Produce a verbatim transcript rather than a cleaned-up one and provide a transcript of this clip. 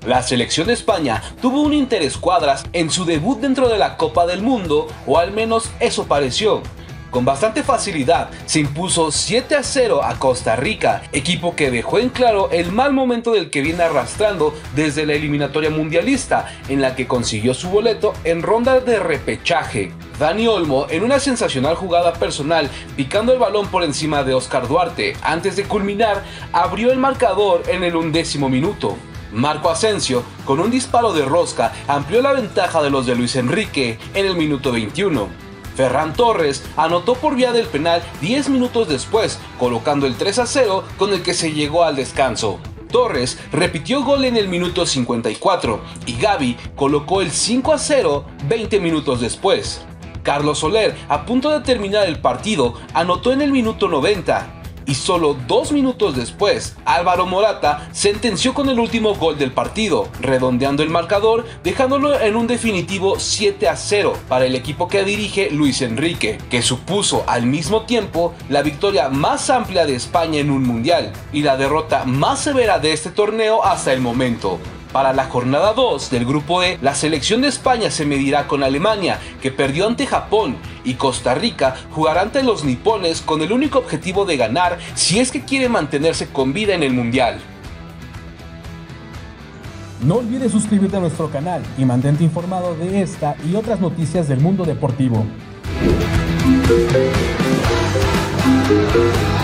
La selección de España tuvo un interescuadras en su debut dentro de la Copa del Mundo, o al menos eso pareció. Con bastante facilidad se impuso siete a cero a Costa Rica, equipo que dejó en claro el mal momento del que viene arrastrando desde la eliminatoria mundialista, en la que consiguió su boleto en ronda de repechaje. Dani Olmo, en una sensacional jugada personal, picando el balón por encima de Oscar Duarte, antes de culminar, abrió el marcador en el undécimo minuto. Marco Asensio, con un disparo de rosca, amplió la ventaja de los de Luis Enrique en el minuto veintiuno. Ferran Torres anotó por vía del penal diez minutos después, colocando el tres a cero con el que se llegó al descanso. Torres repitió gol en el minuto cincuenta y cuatro y Gavi colocó el cinco a cero veinte minutos después. Carlos Soler, a punto de terminar el partido, anotó en el minuto noventa. Y solo dos minutos después, Álvaro Morata sentenció con el último gol del partido, redondeando el marcador, dejándolo en un definitivo siete a cero para el equipo que dirige Luis Enrique, que supuso al mismo tiempo la victoria más amplia de España en un mundial y la derrota más severa de este torneo hasta el momento. Para la jornada dos del grupo E, la selección de España se medirá con Alemania, que perdió ante Japón, y Costa Rica jugará ante los nipones con el único objetivo de ganar si es que quiere mantenerse con vida en el mundial. No olvides suscribirte a nuestro canal y mantente informado de esta y otras noticias del mundo deportivo.